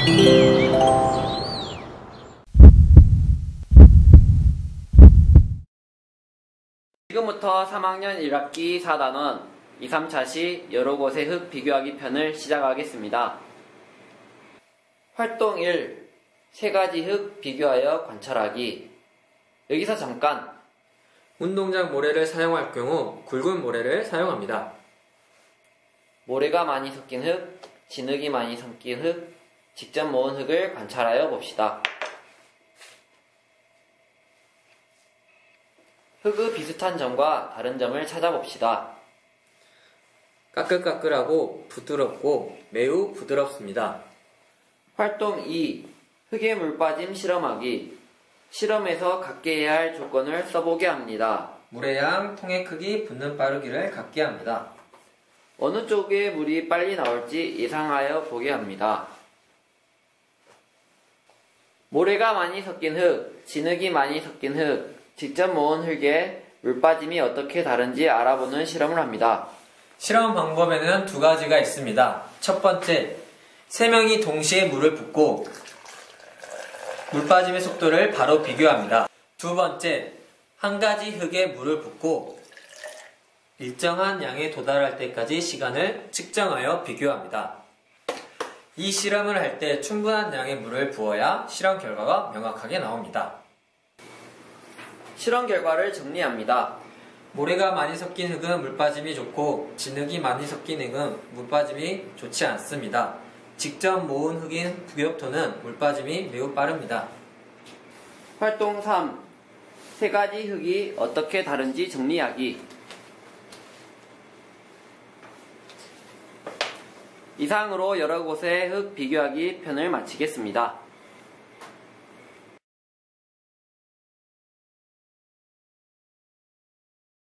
지금부터 3학년 1학기 4단원 2, 3차 시 여러 곳의 흙 비교하기 편을 시작하겠습니다. 활동 1. 세 가지 흙 비교하여 관찰하기. 여기서 잠깐! 운동장 모래를 사용할 경우 굵은 모래를 사용합니다. 모래가 많이 섞인 흙, 진흙이 많이 섞인 흙, 직접 모은 흙을 관찰하여 봅시다. 흙의 비슷한 점과 다른 점을 찾아봅시다. 까끌까끌하고 부드럽고 매우 부드럽습니다. 활동 2. 흙에 물 빠짐 실험하기. 실험에서 갖게 해야 할 조건을 써보게 합니다. 물의 양, 통의 크기, 붓는 빠르기를 갖게 합니다. 어느 쪽에 물이 빨리 나올지 예상하여 보게 합니다. 모래가 많이 섞인 흙, 진흙이 많이 섞인 흙, 직접 모은 흙에 물 빠짐이 어떻게 다른지 알아보는 실험을 합니다. 실험 방법에는 두 가지가 있습니다. 첫 번째, 3명이 동시에 물을 붓고 물 빠짐의 속도를 바로 비교합니다. 두 번째, 한 가지 흙에 물을 붓고 일정한 양에 도달할 때까지 시간을 측정하여 비교합니다. 이 실험을 할 때 충분한 양의 물을 부어야 실험 결과가 명확하게 나옵니다. 실험 결과를 정리합니다. 모래가 많이 섞인 흙은 물빠짐이 좋고 진흙이 많이 섞인 흙은 물빠짐이 좋지 않습니다. 직접 모은 흙인 부엽토는 물빠짐이 매우 빠릅니다. 활동 3. 세 가지 흙이 어떻게 다른지 정리하기. 이상으로 여러 곳의 흙 비교하기 편을 마치겠습니다.